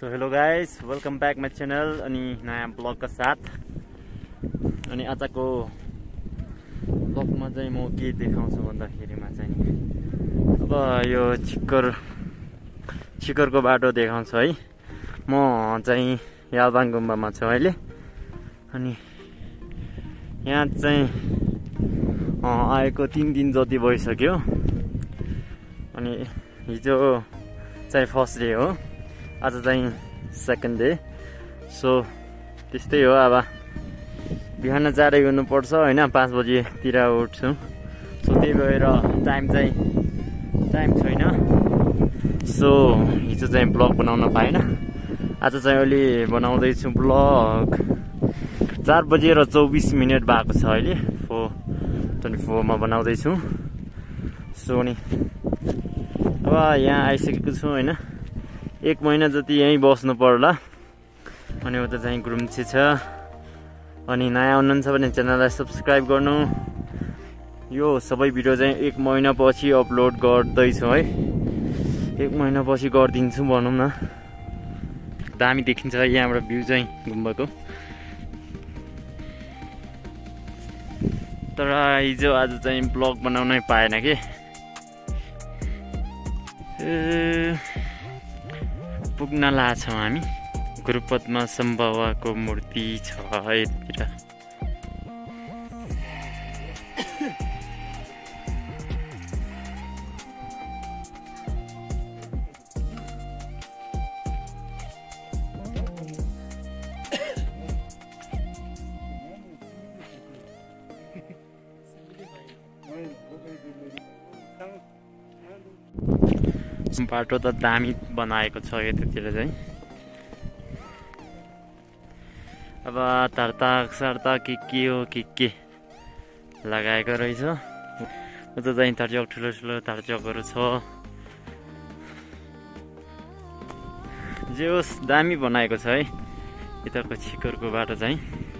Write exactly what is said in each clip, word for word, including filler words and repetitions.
So hello guys, welcome back my channel अनि नयाँ ब्लगका साथ। अनि आजको ब्लगमा चाहिँ म के देखाउँछु भन्दाखेरिमा चाहिँ अब यो चिक्कर चिक्करको बाटो देखाउँछु है। म चाहिँ यालबाङ गुम्बामा छु अहिले। अनि यहाँ चाहिँ आएको तीन दिन जति भइसक्यो। अनि हिजो चाहिँ फर्स्ट डे हो, आज चाहिँ सेकेन्ड डे। सो त्यस्तै हो, अब बिहान चाँडै गर्नुपर्छ होइन, पाँच बजीतिर उठ्छु। सो त्यही भएर टाइम चाहिँ टाइम छैन। सो हिजो चाहिँ ब्लग बनाउन पाएन, आज चाहिँ अहिले बनाउँदैछु ब्लग। चार बजेर चौबिस मिनट भएको छ अहिले, फोर ट्वेन्टी फोरमा बनाउँदैछु। सो नि अब यहाँ आइसकेको छु होइन, एक महिना जति यहीँ बस्नु पर्ला। अनि उता चाहिँ गुरुम्ची छ। अनि नयाँ हुनुहुन्छ भने च्यानललाई सब्सक्राइब गर्नु। यो सबै भिडियो चाहिँ एक महिना पछि अपलोड गर्दैछु है, एक महिना पछि गरिदिन्छु भनौँ न। दामी देखिन्छ यहाँबाट भ्यू चाहिँ गुम्बाको। तर हिजो आज चाहिँ ब्लग बनाउनै पाएन कि। पुग्न लाग्छौँ हामी। गुरुपदमा सम्भवको मूर्ति छ यतिर। बाटो त दामी बनाएको छ यतातिर चाहिँ। अब तारताक सारता के के हो के के लगाएको रहेछ। उता चाहिँ तारचक ठुलो ठुलो तारचकहरू छ। जे होस् दामी बनाएको छ है यताको चिक्करको बाटो चाहिँ।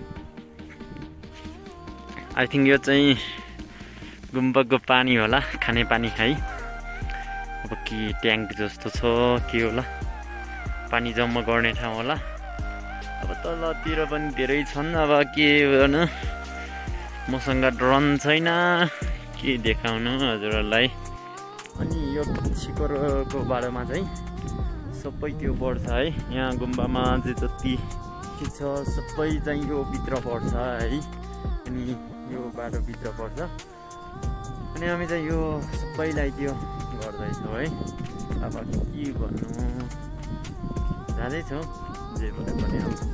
आई थिङ्क यो चाहिँ गुम्बाको पानी होला, खाने पानी खाइ। अब कि ट्याङ्क जस्तो छ के होला, पानी जम्मा गर्ने ठाउँ होला। अब तलतिर पनि धेरै छन्। अब के गर्नु, मसँग ड्रोन छैन, के देखाउनु हजुरहरूलाई। अनि यो चिक्करको बाटोमा चाहिँ सबै त्यो पर्छ है। यहाँ गुम्बामा चाहिँ जति के छ सबै चाहिँ यो भित्र पर्छ है। अनि यो बाटो भित्र पर्छ। अनि हामी चाहिँ यो सबैलाई त्यो गर्दैछौँ है। अब के गर्नु, जाँदैछौँ जे भए पनि।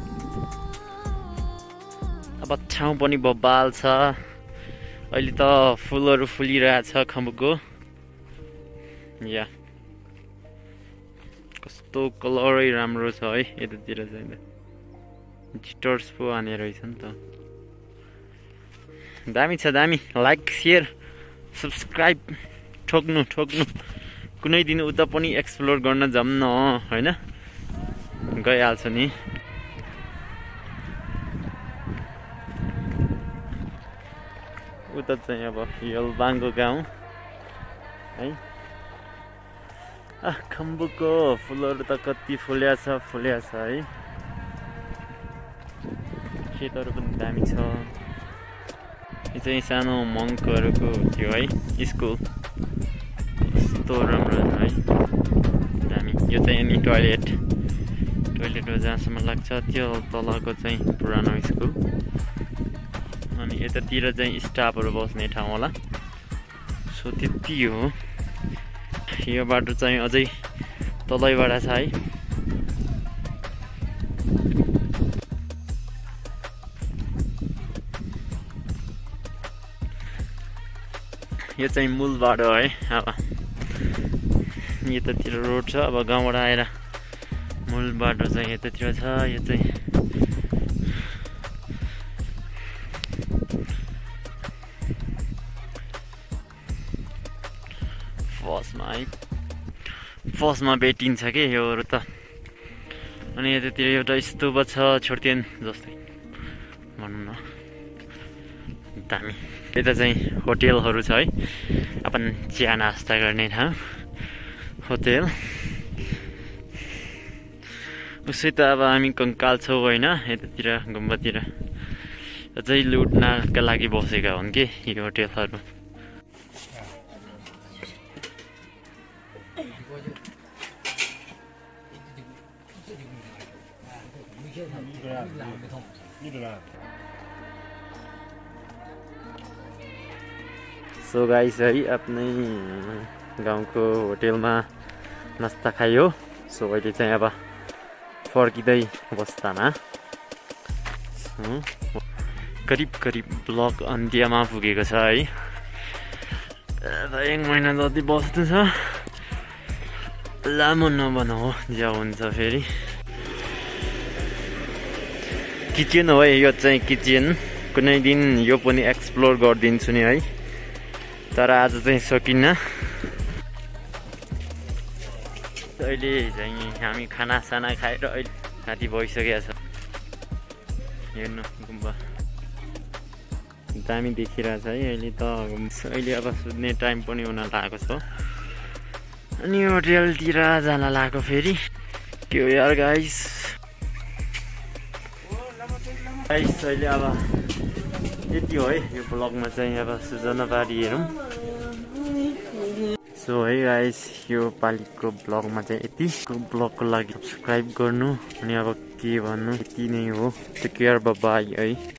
अब ठाउँ पनि बब्बाल छ। अहिले त फुलहरू फुलिरहेछ खम्बुको। या कस्तो कलरै राम्रो छ है यतातिर चाहिँ। जिटर्स पो हाने रहेछ नि त। दामी छ दामी। लाइक सेयर सब्सक्राइब ठोक्नु ठोक्नु। कुनै दिन उता पनि एक्सप्लोर गर्न जाऊँ न होइन, गइहाल्छ नि। उता चाहिँ अब यालबाङको गाउँ है। खम्बुको फुलहरू त कति फुल्या छ फुल्या छ है। खेतहरू पनि दामी छ। यो चाहिँ सानो मङ्कहरूको थियो है स्कुल। कस्तो राम्रो छ है, दामी। यो चाहिँ अनि टोइलेट टोइलेटमा जहाँसम्म लाग्छ त्यो तलको चाहिँ पुरानो स्कुल। अनि यतातिर चाहिँ स्टाफहरू बस्ने ठाउँ होला। सो त्यति हो। यो बाटो चाहिँ अझै तलैबाट छ है। यो चाहिँ मूल बाटो है। अब यतातिर रोड छ। अब गाउँबाट आएर मूल बाटो चाहिँ यतातिर छ। यो चाहिँ फर्स्टमा है, फर्स्टमा भेटिन्छ कि योहरू त। अनि यतातिर एउटा स्तूप छ छोर्तेन जस्तै भनौँ न, दामी। यता चाहिँ होटेलहरू छ है, अपन चिया नास्ता गर्ने ठाउँ होटेल। उसै त अब हामी कङ्काल छौँ होइन यतातिर गुम्बातिर अझै लुट्नका लागि बसेका हुन् कि यो होटेलहरू सो गाइस है आफ्नै गाउँको होटेलमा नास्ता खायो सो अहिले चाहिँ अब फर्किँदै अवस्थामा करिब करिब ब्लग अन्त्यमा पुगेको छ है एक महिना जति बस्नु छ लामो नबनाऊ ज्या हुन्छ फेरि किचन हो यो चाहिँ किचन कुनै दिन यो पनि एक्सप्लोर गरिदिन्छु नि है तर आज चाहिँ सकिन्न अहिले चाहिँ हामी खाना साना खाएर अहिले राति भइसकेको छ हेर्नु गुम्बा दामी देखिरहेछ है अहिले त अहिले अब सुत्ने टाइम पनि हुन लागेको छ अनि होटेलतिर जान लागेको फेरि के हो यार गाइस गाइस अहिले अब यति हो है यो ब्लगमा चाहिँ अब सूचना पारी हेरौँ सो है गाइस यो पालिको ब्लगमा चाहिँ यति ब्लगको लागि सब्सक्राइब गर्नु अनि अब के भन्नु यति नै हो टेक केयर बाइ बाइ है।